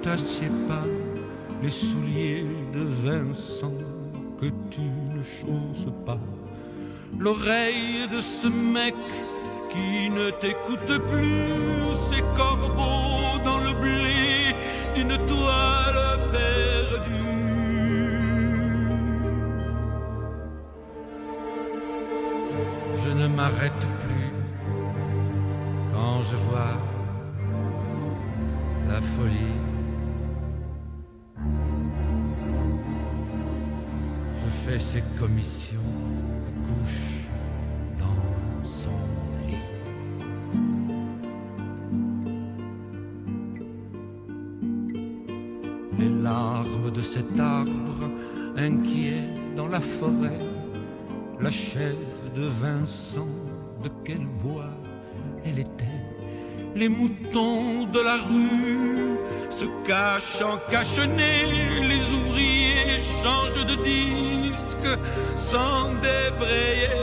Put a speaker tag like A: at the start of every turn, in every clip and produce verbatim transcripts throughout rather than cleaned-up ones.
A: à ses pas les souliers de Vincent que tu ne chausses pas. L'oreille de ce mec qui ne t'écoute plus, ces corbeaux dans le blé d'une toile perdue. Je ne m'arrête plus quand je vois la folie. Je fais ses commissions et couche dans son lit. Les larmes de cet arbre inquiet dans la forêt, la chaise de Vincent, de quel bois elle était. Les moutons de la rue se cachent en cache-nez, les ouvriers changent de disque sans débrayer.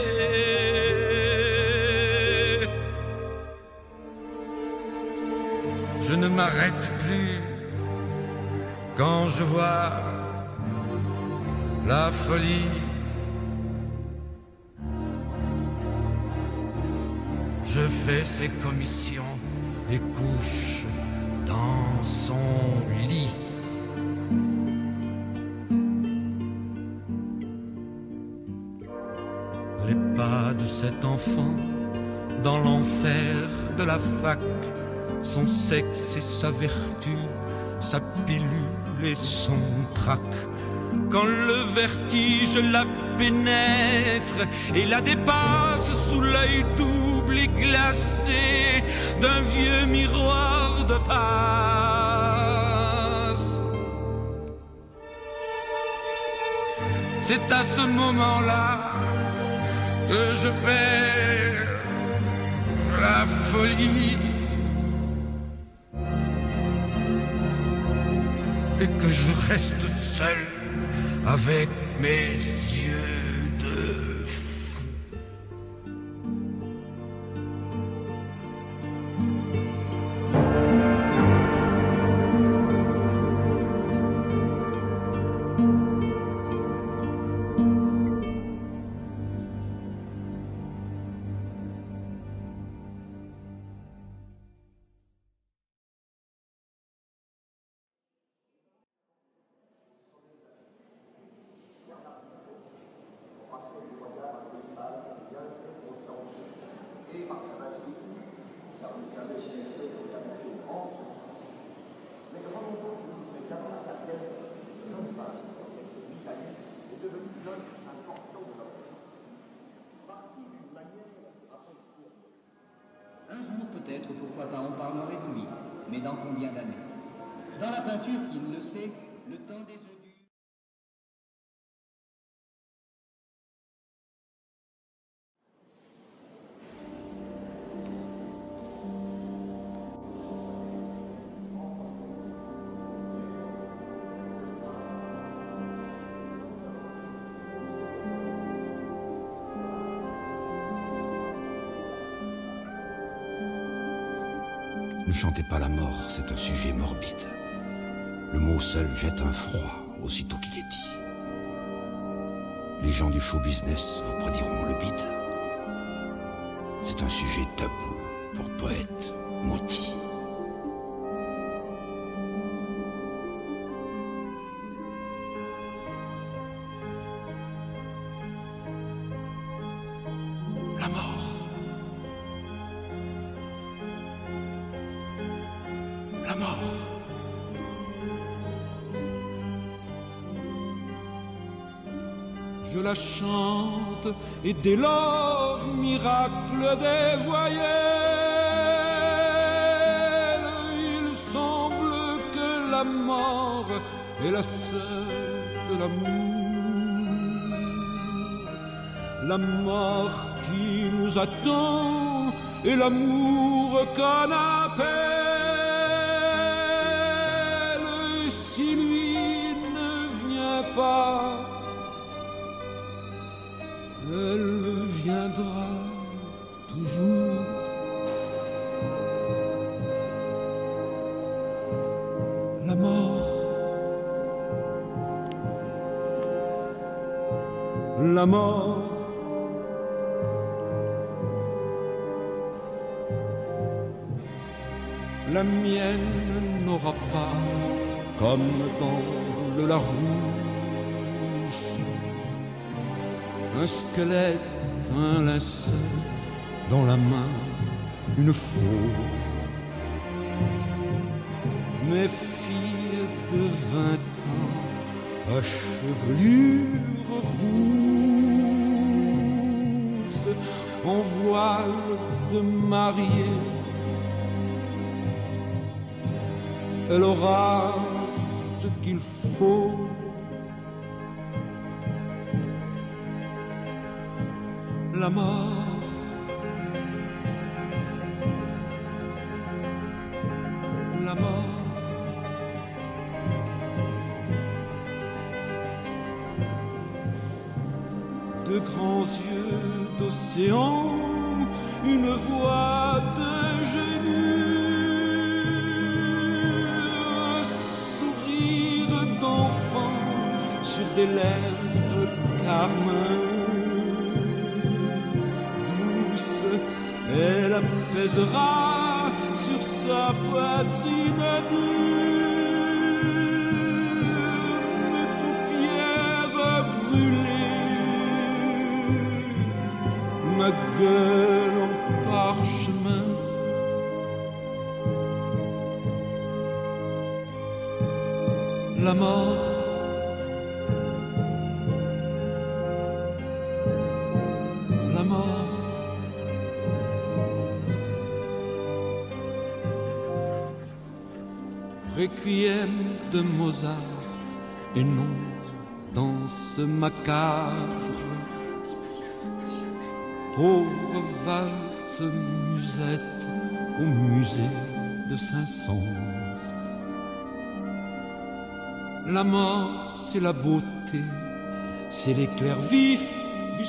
A: Je ne m'arrête plus quand je vois la folie. Je fais ses commissions et couche dans son lit. Les pas de cet enfant dans l'enfer de la fac, son sexe et sa vertu, sa pilule et son trac. Quand le vertige la pénètre et la dépasse sous l'œil double et glacé d'un vieux miroir de passe. C'est à ce moment-là que je perds la folie et que je reste seul avec mes yeux de fou.
B: Un jour peut-être, pourquoi pas, on parlerait de lui, mais dans combien d'années? Dans la peinture, qui ne le sait, le temps des œufs durs.
C: Ne chantez pas la mort, c'est un sujet morbide. Le mot seul jette un froid aussitôt qu'il est dit. Les gens du show business vous prédiront le bide. C'est un sujet tabou pour poètes maudits. La mort. La mort.
A: Je la chante et dès lors, miracle des voyelles, il semble que la mort est la sœur de l'amour. La mort qui nous attend et l'amour qu'on appelle. Si lui ne vient pas, elle viendra toujours. La mort. la mort. La mienne n'aura pas, comme dans le Larousse, un squelette, un linceul, dans la main une faux. Mes filles de vingt ans, à chevelure rousse, en voile de mariée, elle aura ce qu'il faut. La mort, la mort, de grands yeux d'océan, une voix de génie, un sourire d'enfant sur des lèvres carmin. Douce, elle apaisera sur sa poitrine nue mes paupières brûlées, ma gueule en parchemin. La mort, la mort, requiem de Mozart et non danse macabre, pauvre valse musette au musée de Saint-Saëns. La mort, c'est la beauté, c'est l'éclair vif du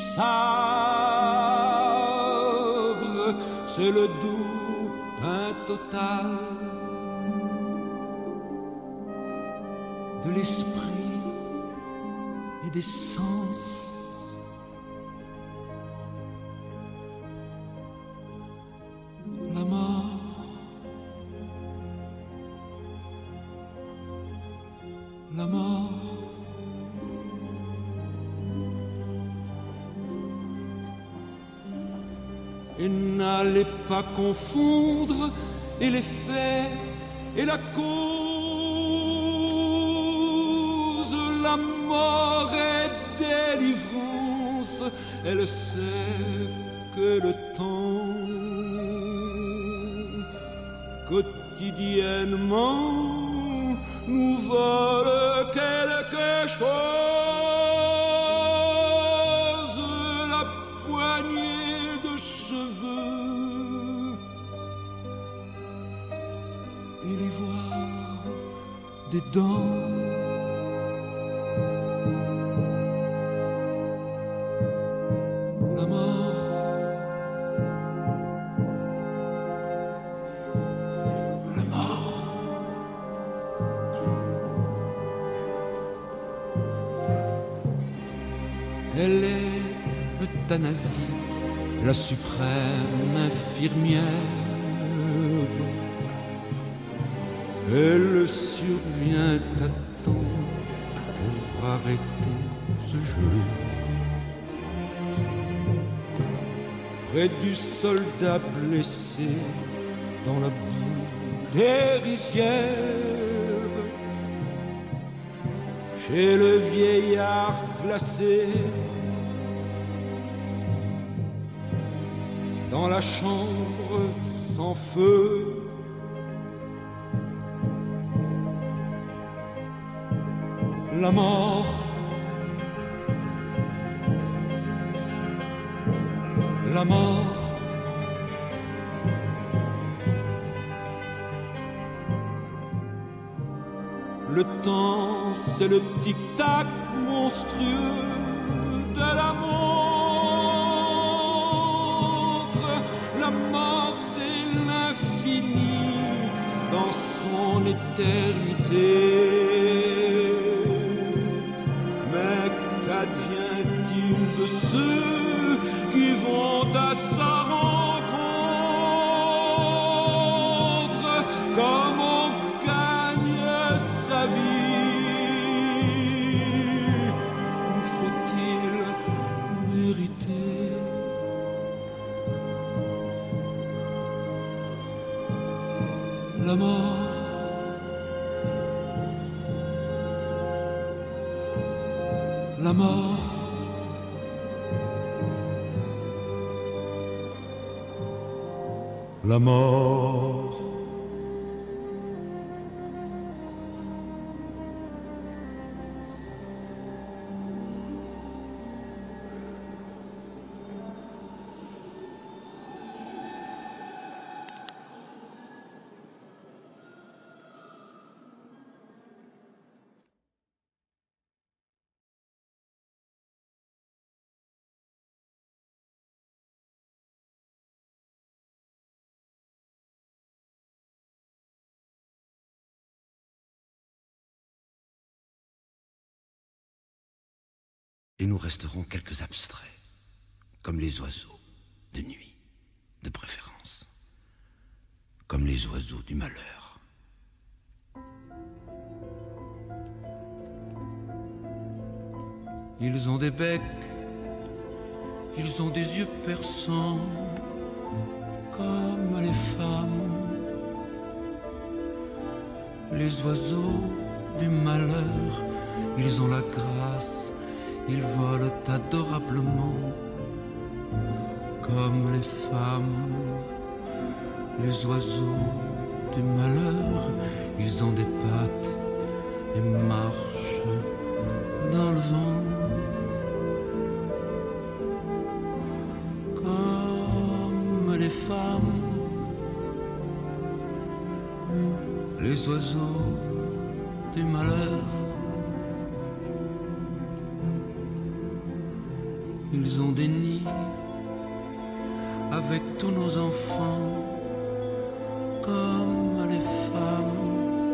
A: sabre, c'est le doux pain total de l'esprit et des sens. La mort, la mort, et n'allez pas confondre et les faits et la cause. La mort est délivrance, elle sait que le temps quotidiennement nous vole quelque chose, la poignée de cheveux et l'ivoire des dents. La mort, la mort. Elle est l'euthanasie, la suprême infirmière. Elle survient à temps pour arrêter ce jeu. Près du soldat blessé dans la boue des rizières, chez le vieillard glacé, dans la chambre sans feu, la mort, la mort. Le temps, c'est le tic-tac monstrueux de la montre. La mort, c'est l'infini dans son éternité. Mais qu'advient-il de la mort. La mort. La mort.
C: Et nous resterons quelques abstraits, comme les oiseaux de nuit, de préférence, comme les oiseaux du malheur.
A: Ils ont des becs, ils ont des yeux perçants, comme les femmes. Les oiseaux du malheur, ils ont la grâce. Ils volent adorablement, comme les femmes. Les oiseaux du malheur, ils ont des pattes et marchent dans le vent, comme les femmes. Les oiseaux du malheur, ils ont des nids avec tous nos enfants, comme les femmes.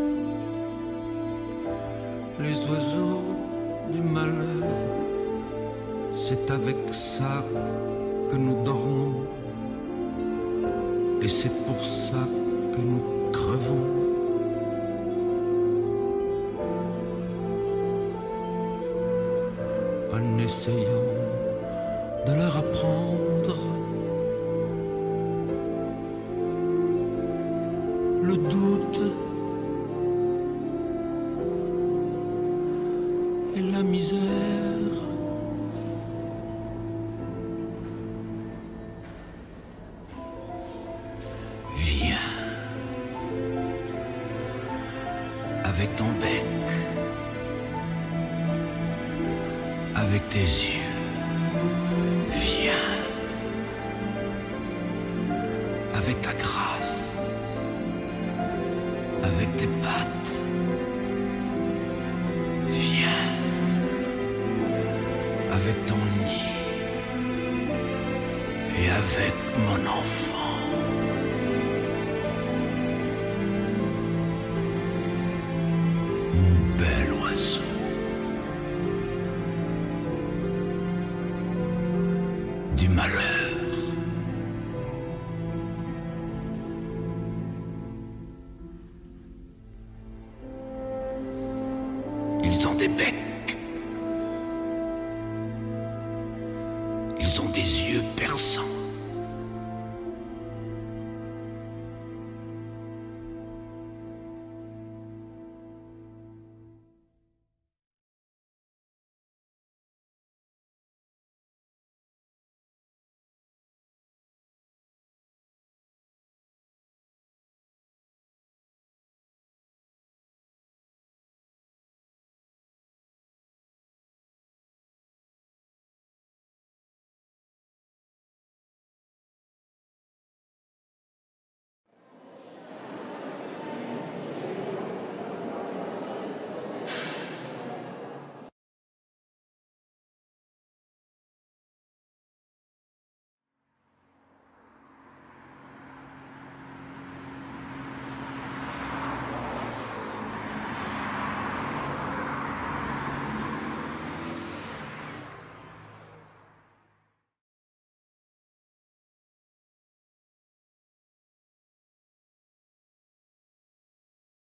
A: Les oiseaux du malheur, c'est avec ça que nous dormons, et c'est pour ça que nous crevons. En essayant de leur apprendre le doute et la misère.
C: Viens avec ton bec, avec tes yeux. Viens avec ta grâce, avec tes pattes. Viens avec ton nid et avec mon enfant. Mon bel oiseau. Du malheur. Ils ont des becs